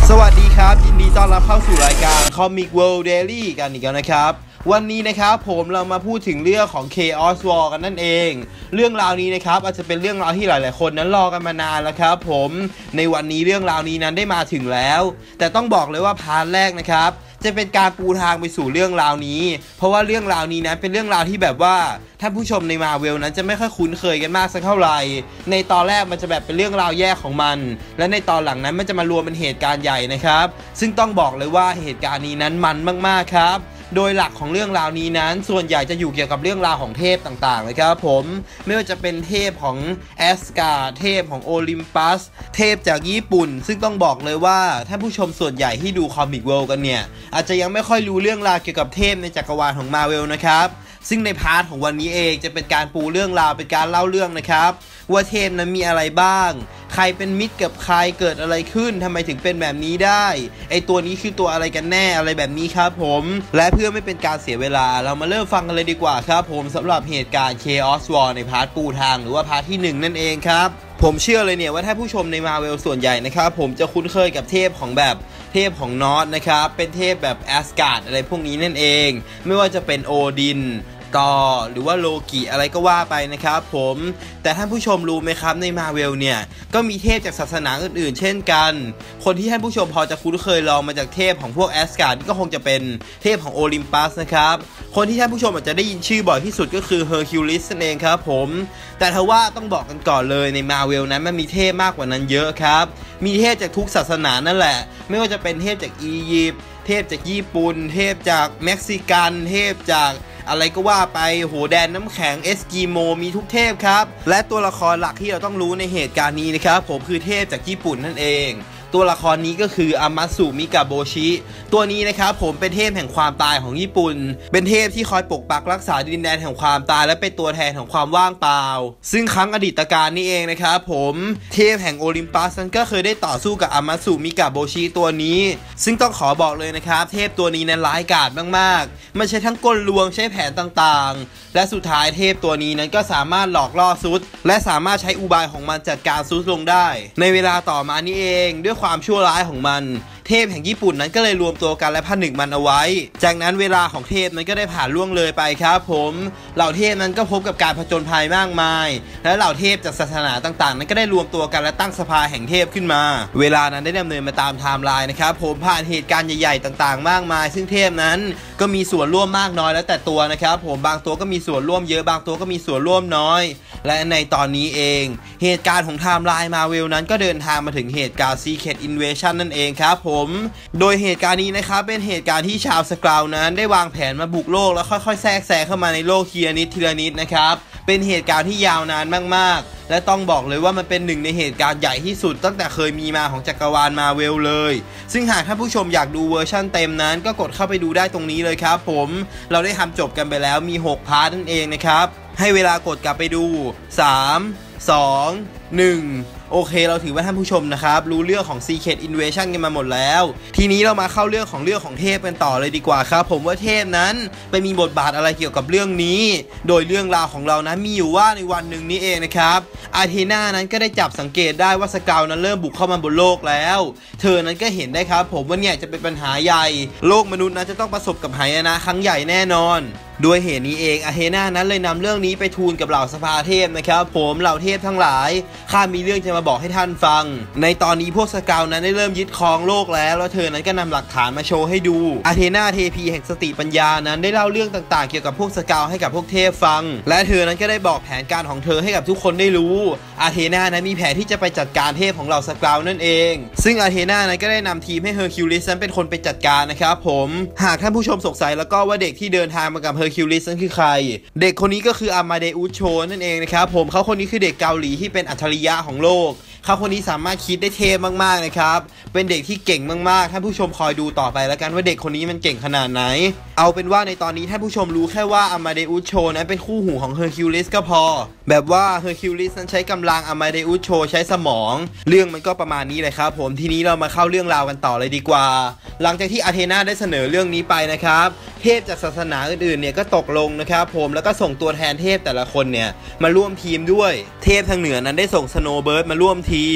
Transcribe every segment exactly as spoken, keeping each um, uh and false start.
สวัสดีครับยินดีต้อนรับเข้าสู่รายการ Comic World Daily กันอีกแล้วนะครับวันนี้นะครับผมเรามาพูดถึงเรื่องของ Chaos War กันนั่นเองเรื่องราวนี้นะครับอาจจะเป็นเรื่องราวที่หลายๆคนนั้นรอกันมานานแล้วครับผมในวันนี้เรื่องราวนี้นั้นได้มาถึงแล้วแต่ต้องบอกเลยว่าพาร์ทแรกนะครับจะเป็นการปูทางไปสู่เรื่องราวนี้เพราะว่าเรื่องราวนี้นั้นเป็นเรื่องราวที่แบบว่าท่านผู้ชมใน Marvel นั้นจะไม่ค่อยคุ้นเคยกันมากสักเท่าไหร่ในตอนแรกมันจะแบบเป็นเรื่องราวแยกของมันและในตอนหลังนั้นมันจะมารวมเป็นเหตุการณ์ใหญ่นะครับซึ่งต้องบอกเลยว่าเหตุการณ์นี้นั้นมันมากๆครับโดยหลักของเรื่องราวนี้นั้นส่วนใหญ่จะอยู่เกี่ยวกับเรื่องราวของเทพต่างๆเลยครับผมไม่ว่าจะเป็นเทพของแอสการ์ดเทพของโอลิมปัสเทพจากญี่ปุ่นซึ่งต้องบอกเลยว่าท่านผู้ชมส่วนใหญ่ที่ดูคอมิกเวิลด์กันเนี่ยอาจจะยังไม่ค่อยรู้เรื่องราวเกี่ยวกับเทพในจักรวาลของ Marvel นะครับซึ่งในพาร์ทของวันนี้เองจะเป็นการปูเรื่องราวเป็นการเล่าเรื่องนะครับว่าเทพนั้นมีอะไรบ้างใครเป็นมิตรกับใครเกิดอะไรขึ้นทำไมถึงเป็นแบบนี้ได้ไอตัวนี้คือตัวอะไรกันแน่อะไรแบบนี้ครับผมและเพื่อไม่เป็นการเสียเวลาเรามาเริ่มฟังกันเลยดีกว่าครับผมสำหรับเหตุการณ์ Chaos War ในพาร์ทปูทางหรือว่าพาร์ทที่หนึ่งนั่นเองครับผมเชื่อเลยเนี่ยว่าถ้าผู้ชมใน Marvel ส่วนใหญ่นะครับผมจะคุ้นเคยกับเทพของแบบเทพของนอร์ธนะครับเป็นเทพแบบแอสการ์ดอะไรพวกนี้นั่นเองไม่ว่าจะเป็นโอดินตอหรือว่าโลกิอะไรก็ว่าไปนะครับผมแต่ท่านผู้ชมรู้ไหมครับใน Marvel เนี่ยก็มีเทพจากศาสนาอื่นๆเช่นกันคนที่ท่านผู้ชมพอจะคุ้นเคยลองมาจากเทพของพวกแอสการ์ดก็คงจะเป็นเทพของโอลิมปัสนะครับคนที่ท่านผู้ชมอาจจะได้ยินชื่อบ่อยที่สุดก็คือเฮอร์คิวลิสนั่นเองครับผมแต่ทว่าต้องบอกกันก่อนเลยใน Marvel นั้นมันมีเทพมากกว่านั้นเยอะครับมีเทพจากทุกศาสนานั่นแหละไม่ว่าจะเป็นเทพจากอียิปต์เทพจากญี่ปุ่นเทพจากเม็กซิกันเทพจากอะไรก็ว่าไปโหแดนน้ำแข็งเอสกิโมมีทุกเทพครับและตัวละครหลักที่เราต้องรู้ในเหตุการณ์นี้นะครับผมคือเทพจากญี่ปุ่นนั่นเองตัวละครนี้ก็คืออามัตสึมิกาโบชิตัวนี้นะครับผมเป็นเทพแห่งความตายของญี่ปุ่นเป็นเทพที่คอยปกปักรักษาดินแดนแห่งความตายและเป็นตัวแทนของความว่างเปล่าซึ่งครั้งอดีตการนี้เองนะครับผมเทพแห่งโอลิมปัสนั้นก็เคยได้ต่อสู้กับอามัตสึมิกาโบชิตัวนี้ซึ่งต้องขอบอกเลยนะครับเทพตัวนี้นั้นร้ายกาจมากๆไม่ใช่ทั้งกลลวงใช้แผนต่างๆและสุดท้ายเทพตัวนี้นั้นก็สามารถหลอกล่อซุดและสามารถใช้อุบายของมันจัดการซุดลงได้ในเวลาต่อมานี้เองด้วยความชั่วร้ายของมันเทพแห่งญี่ปุ่นนั้นก็เลยรวมตัวกันและผนึกมันเอาไว้จากนั้นเวลาของเทพนั้นก็ได้ผ่านล่วงเลยไปครับผมเหล่าเทพนั้นก็พบกับการผจญภัยมากมายและเหล่าเทพจากศาสนาต่างๆนั้นก็ได้รวมตัวกันและตั้งสภาแห่งเทพขึ้นมาเวลานั้นได้ดำเนินมาตามไทม์ไลน์นะครับผมผ่านเหตุการณ์ใหญ่ๆต่างๆมากมายซึ่งเทพนั้นก็มีส่วนร่วมมากน้อยแล้วแต่ตัวนะครับผมบางตัวก็มีส่วนร่วมเยอะบางตัวก็มีส่วนร่วมน้อยและในตอนนี้เองเหตุการณ์ของไทม์ไลน์มาเวลนั้นก็เดินทางมาถึงเหตุการณ์ Secret Invasion นั่นเองครับผมโดยเหตุการณ์นี้นะครับเป็นเหตุการณ์ที่ชาวสกราวนั้นได้วางแผนมาบุกโลกแล้วค่อยๆแทรกแซงเข้ามาในโลกทีละนิดทีละนิดนะครับเป็นเหตุการณ์ที่ยาวนานมากๆและต้องบอกเลยว่ามันเป็นหนึ่งในเหตุการณ์ใหญ่ที่สุดตั้งแต่เคยมีมาของจักรวาลมาเวลเลยซึ่งหากท่านผู้ชมอยากดูเวอร์ชั่นเต็มนั้นก็กดเข้าไปดูได้ตรงนี้เลยครับผมเราได้ทำจบกันไปแล้วมีหกพาร์ทนั่นเองนะครับให้เวลากดกลับไปดูสาม สอง หนึ่งโอเคเราถือว่าท่านผู้ชมนะครับรู้เรื่องของ Secret Invasion กันมาหมดแล้วทีนี้เรามาเข้าเรื่องของเรื่องของเทพกันต่อเลยดีกว่าครับผมว่าเทพนั้นไปมีบทบาทอะไรเกี่ยวกับเรื่องนี้โดยเรื่องราวของเรานั้นมีอยู่ว่าในวันหนึ่งนี้เองนะครับอาเทนานั้นก็ได้จับสังเกตได้ว่าสกาวนั้นเริ่มบุกเข้ามาบนโลกแล้วเธอนั้นก็เห็นได้ครับผมว่าเนี่ยจะเป็นปัญหาใหญ่โลกมนุษย์นั้นจะต้องประสบกับหายนะครั้งใหญ่แน่นอนด้วยเหตุนี้เองอาเทนานั้นเลยนำเรื่องนี้ไปทูลกับเหล่าสภาเทพนะครับผมเหล่าเทพทั้งหลายข้ามีเรื่องจะมาบอกให้ท่านฟังในตอนนี้พวกสกาวนั้นได้เริ่มยึดครองโลกแล้วแล้วเธอนั้นก็นำหลักฐานมาโชว์ให้ดูอาเทนาเทพีแห่งสติปัญญานั้นได้เล่าเรื่องต่างๆเกี่ยวกับพวกสกาวให้กับพวกเทพฟังและเธอนั้นก็ได้บอกแผนการของเธอให้กับทุกคนได้รู้อาเทนานั้นมีแผนที่จะไปจัดการเทพของเหล่าสกาวนั่นเองซึ่งอาเทนานั้นก็ได้นำทีมให้เฮอร์คิวลิสนั้นเป็นคนไปจัดการนะครับผมหากท่านผู้ชมสงสัยแล้วก็ว่าเด็กที่เดินทางมากับเฮอร์คิวลิสนั่นคือใครเด็กคนนี้ก็คืออามาเดอุสโชนั่นเองนะครับผมเขาคนนี้คือเด็กเกาหลีที่เป็นอัจฉริยะของโลกเขาคนนี้สามารถคิดได้เทพมากๆนะครับเป็นเด็กที่เก่งมากๆท่านผู้ชมคอยดูต่อไปแล้วกันว่าเด็กคนนี้มันเก่งขนาดไหนเอาเป็นว่าในตอนนี้ท่านผู้ชมรู้แค่ว่าอามาเดอุสโชนั้นเป็นคู่หูของเฮอร์คิวลิสก็พอแบบว่าเฮอร์คิวลิสนั้นใช้กำลังอามาเดอุสโชใช้สมองเรื่องมันก็ประมาณนี้เลยครับผมทีนี้เรามาเข้าเรื่องราวกันต่อเลยดีกว่าหลังจากที่อาเทนาได้เสนอเรื่องนี้ไปนะครับเทพจากศาสนาอื่นๆเนี่ยก็ตกลงนะครับผมแล้วก็ส่งตัวแทนเทพแต่ละคนเนี่ยมาร่วมทีมด้วยเทพทางเหนือนั้นได้ส่งสโนว์เบิร์ดมาร่วมทีม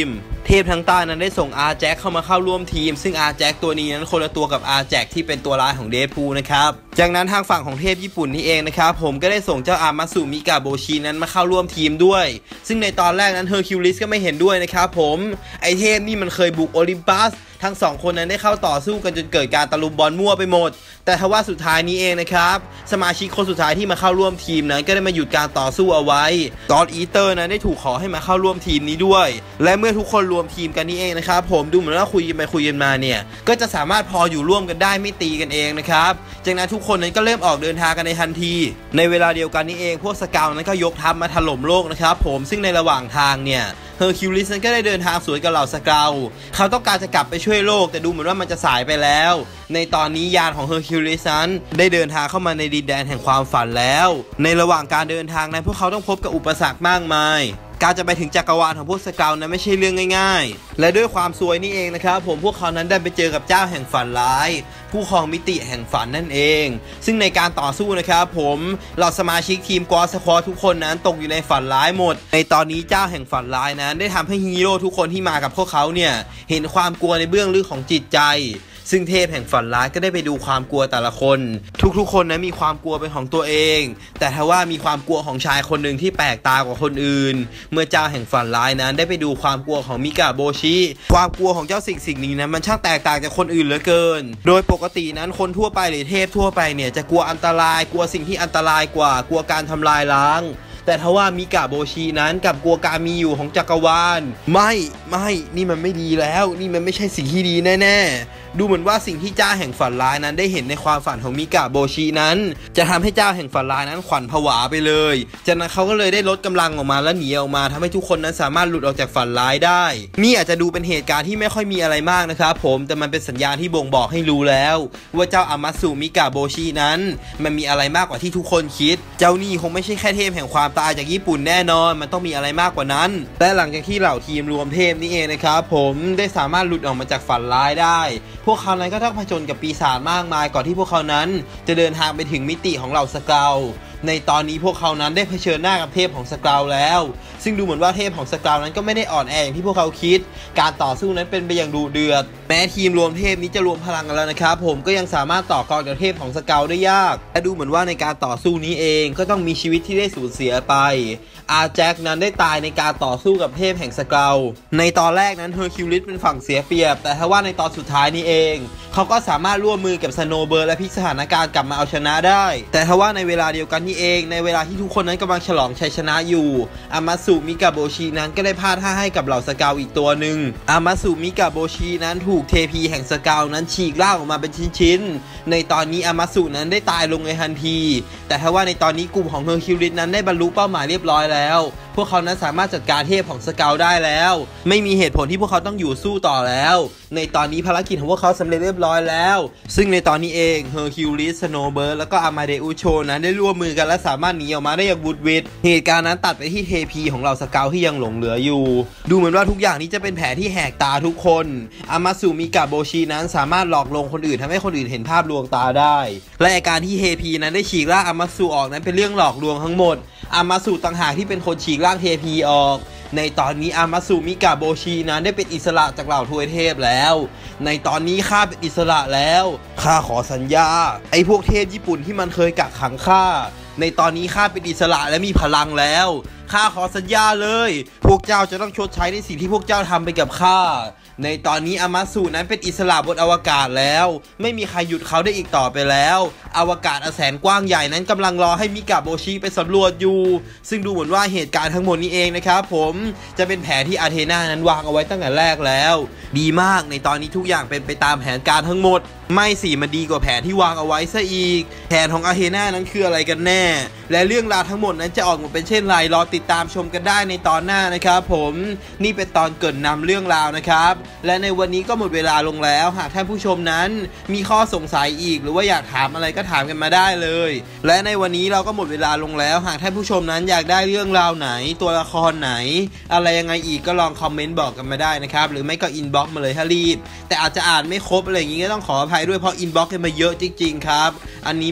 เทพทั้งใต้นั้นได้ส่งอาร์แจ็คเข้ามาเข้าร่วมทีมซึ่งอาร์แจ็คตัวนี้นั้นคนละตัวกับอาร์แจ็คที่เป็นตัวร้ายของเดดพูลนะครับจากนั้นทางฝั่งของเทพญี่ปุ่นนี่เองนะครับผมก็ได้ส่งเจ้าอามาสึมิกาโบชินั้นมาเข้าร่วมทีมด้วยซึ่งในตอนแรกนั้นเฮอร์คิวลิสก็ไม่เห็นด้วยนะครับผมไอเทพนี่มันเคยบุกโอลิมปัสทั้งสองคนนั้นได้เข้าต่อสู้กันจนเกิดการตะลุมบอลมั่วไปหมดแต่ทว่าสุดท้ายนี้เองนะครับสมาชิกคนสุดท้ายที่มาเข้าร่วมทีมนั้นก็ได้มาหยุดการต่อสู้เอาไว้กอดอีเตอร์นั้นได้ถูกขอให้มาเข้าร่วมทีมนี้ด้วยและเมื่อทุกคนรวมทีมกันนี้เองนะครับผมดูเหมือนว่าคุยกันไปคุยกันมาเนี่ยก็จะสามารถพออยู่ร่วมกันได้ไม่ตีกันเองนะครับจากนั้นทุกคนนั้นก็เริ่มออกเดินทางกันในทันทีในเวลาเดียวกันนี้เองพวกสเกาต์นั้นก็ยกทัพมาถล่มโลกนะครับผมซึ่งในระหว่างทางเนี่ยเฮอร์คิวลิสนั้นก็ได้เดินทางสวนกับเหล่าสเกาต์เขาต้องการจะกลับไปช่วยโลกแต่ดูเหมือนว่ามันจะสายไปแล้วในตอนนี้ยานของเฮอร์คิวลิสนั้นได้เดินทางเข้ามาในดินแดนแห่งความฝันแล้วในระหว่างการเดินทางนั้นพวกเขาต้องพบกับอุปสรรคมากมายการจะไปถึงจักรวาลของพวกสเกาต์นั้นไม่ใช่เรื่องง่ายๆและด้วยความซวยนี่เองนะครับผมพวกเขานั้นได้ไปเจอกับเจ้าแห่งฝันร้ายผู้ครองมิติแห่งฝันนั่นเองซึ่งในการต่อสู้นะครับผมเหล่าสมาชิกทีมกอสควอทุกคนนั้นตกอยู่ในฝันร้ายหมดในตอนนี้เจ้าแห่งฝันร้ายนั้นได้ทำให้ฮีโร่ทุกคนที่มากับพวกเขาเนี่ยเห็นความกลัวในเบื้องลึกของจิตใจซึ่งเทพแห่งฝันร้ายก็ได้ไปดูความกลัวแต่ละคนทุกๆคนนั้นมีความกลัวเป็นของตัวเองแต่ทว่ามีความกลัวของชายคนหนึ่งที่แปลกตากว่าคนอื่นเมื่อเจ้าแห่งฝันร้ายนั้นได้ไปดูความกลัวของมิกาโบชิความกลัวของเจ้าสิ่งสิ่งนี้นั้นมันช่างแตกต่างจากคนอื่นเหลือเกินโดยปกตินั้นคนทั่วไปหรือเทพทั่วไปเนี่ยจะกลัวอันตรายกลัวสิ่งที่อันตรายกว่ากลัวการทำลายล้างแต่ทว่ามิกาโบชินั้นกับกลัวการมีอยู่ของจักรวาลไม่ไม่นี่มันไม่ดีแล้วนี่มันไม่ใช่สิ่งที่ดีแน่ๆดูเหมือนว่าสิ่งที่เจ้าแห่งฝันร้ายนั้นได้เห็นในความฝันของมิกาโบชินั้นจะทำให้เจ้าแห่งฝันร้ายนั้นขวัญผวาไปเลยจากนั้นเขาก็เลยได้ลดกำลังออกมาและหนีออกมาทำให้ทุกคนนั้นสามารถหลุดออกจากฝันร้ายได้นี่อาจจะดูเป็นเหตุการณ์ที่ไม่ค่อยมีอะไรมากนะครับผมแต่มันเป็นสัญญาณที่บ่งบอกให้รู้แล้วว่าเจ้าอามาสึมิกาโบชินั้นมันมีอะไรมากกว่าที่ทุกคนคิดเจ้านี่คงไม่ใช่แค่เทพแห่งความตายจากญี่ปุ่นแน่นอนมันต้องมีอะไรมากกว่านั้นและหลังจากที่เหล่าทีมรวมเทพนี่เองนะครับผมได้สามารถหลุดออกมาจากฝันร้ายได้พวกเขานั้นก็ต้องผจญกับปีศาจมากมายก่อนที่พวกเขานั้นจะเดินทางไปถึงมิติของเหล่าสเกาต์ในตอนนี้พวกเขานั้นได้เผชิญหน้ากับเทพของสเกาต์แล้วซึ่งดูเหมือนว่าเทพของสเกาต์นั้นก็ไม่ได้อ่อนแออย่างที่พวกเขาคิดการต่อสู้นั้นเป็นไปอย่างดุเดือดแม้ทีมรวมเทพนี้จะรวมพลังกันแล้วนะครับผมก็ยังสามารถต่อกรกับเทพของสเกาต์ได้ยากและดูเหมือนว่าในการต่อสู้นี้เองก็ต้องมีชีวิตที่ได้สูญเสียไปอาร์แจ็คนั้นได้ตายในการต่อสู้กับเทพแห่งสเกาต์ในตอนแรกนั้นเฮอร์คิวลิสเป็นฝั่งเสียเปรียบแต่ถ้าว่าในตอนสุดท้ายนี้เองเขาก็สามารถร่วมมือกับสโนว์เบิร์ดและพลิกสถานการณ์กลับมาเอาชนะได้แต่ถ้าว่าในเวลาเดียวกันนี้เองในเวลาที่ทุกคนนั้นกำลังฉลองชัยชนะอยู่อามาสึมิกาโบชินั้นก็ได้พลาดท่าให้กับเหล่าสเกาต์อีกตัวหนึ่งอามาสึมิกาโบชินั้นถูกเทพีแห่งสเกาต์นั้นฉีกล่างออกมาเป็นชิ้นๆในตอนนี้อามาสึนั้นได้ตายลงในทันทีแต่ถ้าว่าในตอนนี้กลุ่มของเฮอร์คิวลิสนั้นได้บรรลุเป้าหมายเรียบร้อยแล้วพวกเขานั้นสามารถจัดการเทพของสเกาต์ได้แล้วไม่มีเหตุผลที่พวกเขาต้องอยู่สู้ต่อแล้วในตอนนี้ภารกิจของพวกเขาสำเร็จเรียบร้อยแล้วซึ่งในตอนนี้เองเฮอร์คิวลิส สโนว์เบิร์ดแล้วก็อามาเดอุสโชนั้นได้ร่วมมือกันและสามารถหนีออกมาได้อย่างบุดวิดเหตุการณ์นั้นตัดไปที่เทพีของเหล่าสเกาต์ที่ยังหลงเหลืออยู่ดูเหมือนว่าทุกอย่างนี้จะเป็นแผนที่แหกตาทุกคนอามาสึมิกาโบชินั้นสามารถหลอกลวงคนอื่นทำให้คนอื่นเห็นภาพลวงตาได้และการที่เทพีนั้นได้ฉีกร่างอามาสึออกนั้นเป็นเรื่องหลอกลวงทั้งหมดอามาสึต่างหากที่เป็นคนฉีกร่างเทพีออกในตอนนี้อามาสึมิกาโบชินั้นได้เป็นอิสระจากเหล่าทวยเทพแล้วในตอนนี้ข้าเป็นอิสระแล้วข้าขอสัญญาไอ้พวกเทพญี่ปุ่นที่มันเคยกักขังข้าในตอนนี้ข้าเป็นอิสระและมีพลังแล้วข้าขอสัญญาเลยพวกเจ้าจะต้องชดใช้ในสิ่งที่พวกเจ้าทำไปกับข้าในตอนนี้อามาสึนั้นเป็นอิสระบนอวกาศแล้วไม่มีใครหยุดเขาได้อีกต่อไปแล้วอวกาศอันแสนกว้างใหญ่นั้นกำลังรอให้มิกาโบชิไปสำรวจอยู่ซึ่งดูเหมือนว่าเหตุการณ์ทั้งหมดนี้เองนะครับผมจะเป็นแผนที่อาเธนานั้นวางเอาไว้ตั้งแต่แรกแล้วดีมากในตอนนี้ทุกอย่างเป็นไปตามแผนการทั้งหมดไม่สิมันดีกว่าแผนที่วางเอาไว้ซะอีกแผนของอาเธนานั้นคืออะไรกันแน่และเรื่องราวทั้งหมดนั้นจะออกมาเป็นเช่นไรรอติดตามชมกันได้ในตอนหน้านะครับผมนี่เป็นตอนเกริ่นนำเรื่องราวนะครับและในวันนี้ก็หมดเวลาลงแล้วหากท่านผู้ชมนั้นมีข้อสงสัยอีกหรือว่าอยากถามอะไรก็ถามกันมาได้เลยและในวันนี้เราก็หมดเวลาลงแล้วหากท่านผู้ชมนั้นอยากได้เรื่องราวไหนตัวละครไหนอะไรยังไงอีกก็ลองคอมเมนต์บอกกันมาได้นะครับหรือไม่ก็อินบ็อกซ์มาเลยถ้ารีบแต่อาจจะอ่านไม่ครบอะไรอย่างงี้ก็ต้องขออภัยด้วยเพราะอินบ็อกซ์กันมาเยอะจริงๆครับอันนี้แบบ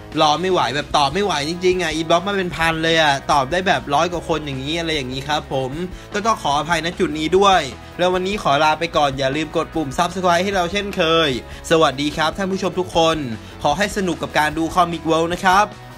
รอไม่ไหวแบบตอบไม่ไหวจริงๆอ่ะอินบ็อกซ์มาเป็นพันเลยอ่ะตอบได้แบบร้อยกว่าคนอย่างนี้อะไรอย่างนี้ครับผมก็ต้องขออภัยณจุดนี้ด้วยแล้ววันนี้ขอลาไปก่อนอย่าลืมกดปุ่ม ซับสไครบ์ ให้เราเช่นเคยสวัสดีครับท่านผู้ชมทุกคนขอให้สนุกกับการดูคอมิกเวิลด์นะครับ